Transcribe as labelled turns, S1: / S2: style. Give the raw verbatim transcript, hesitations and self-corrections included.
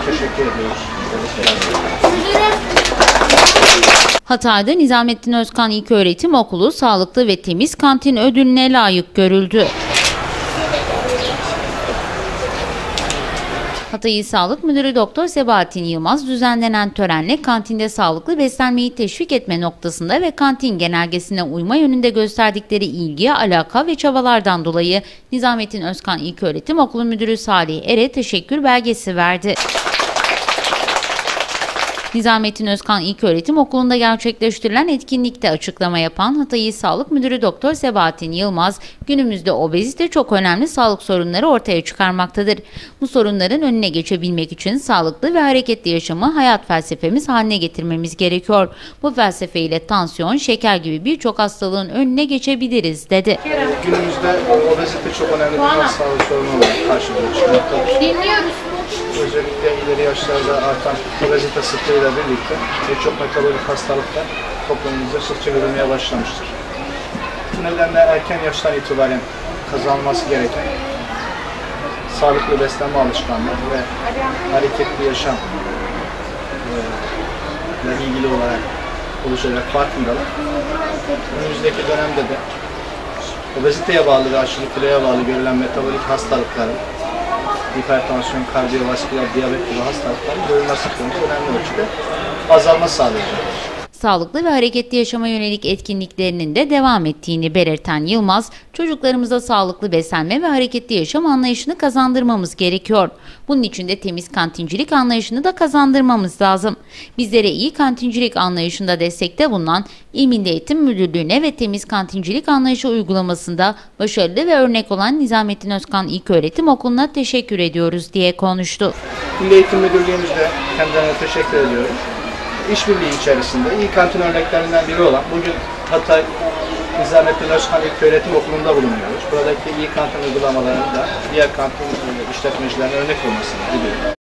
S1: teşekkür ediyoruz.
S2: Hatay'da Nizamettin Özkan İlköğretim Okulu sağlıklı ve temiz kantin ödülüne layık görüldü. Hatay İl Sağlık Müdürü Doktor Sebahattin Yılmaz düzenlenen törenle kantinde sağlıklı beslenmeyi teşvik etme noktasında ve kantin genelgesine uyma yönünde gösterdikleri ilgiye, alaka ve çabalardan dolayı Nizamettin Özkan İlköğretim Okulu Müdürü Salih Er'e teşekkür belgesi verdi. Nizamettin Özkan İlköğretim Okulu'nda gerçekleştirilen etkinlikte açıklama yapan Hatay İl Sağlık Müdürü Doktor Sebahattin Yılmaz, günümüzde obezite çok önemli sağlık sorunları ortaya çıkarmaktadır. Bu sorunların önüne geçebilmek için sağlıklı ve hareketli yaşamı hayat felsefemiz haline getirmemiz gerekiyor. Bu felsefeyle tansiyon, şeker gibi birçok hastalığın önüne geçebiliriz, dedi.
S1: Günümüzde obezite çok önemli bir halk sağlık sorunu olarak karşımıza çıkmaktadır.
S3: Dinliyoruz.
S1: Özellikle ileri yaşlarda artan obezite sıklığıyla birlikte birçok metabolik hastalıklar toplumumuzda sıkça görülmeye başlamıştır. Bu nedenle erken yaştan itibaren kazanılması gereken sağlıklı beslenme alışkanlığı ve hareketli yaşam ile ilgili olarak oluşacak farkındalık önümüzdeki dönemde de obeziteye bağlı ve aşırı kiloya bağlı görülen metabolik hastalıkların, hipertansiyon, kardiyovasküler, diyabet gibi hastalıkların görülme sıklığında önemli ölçüde azalma sağlayacak.
S2: Sağlıklı ve hareketli yaşama yönelik etkinliklerinin de devam ettiğini belirten Yılmaz, çocuklarımıza sağlıklı beslenme ve hareketli yaşam anlayışını kazandırmamız gerekiyor. Bunun için de temiz kantincilik anlayışını da kazandırmamız lazım. Bizlere iyi kantincilik anlayışında destekte bulunan İl Milli Eğitim Müdürlüğü'ne ve temiz kantincilik anlayışı uygulamasında başarılı ve örnek olan Nizamettin Özkan İlköğretim Okulu'na teşekkür ediyoruz diye konuştu.
S1: Milli Eğitim Müdürlüğümüzde kendilerine teşekkür ediyorum. İşbirliği içerisinde iyi kantin örneklerinden biri olan bugün Hatay Nizamettin Özkan İlköğretim Okulu'nda bulunuyoruz. Buradaki iyi kantin uygulamalarını da diğer kantin işletmecilerine örnek olmasını diliyorum.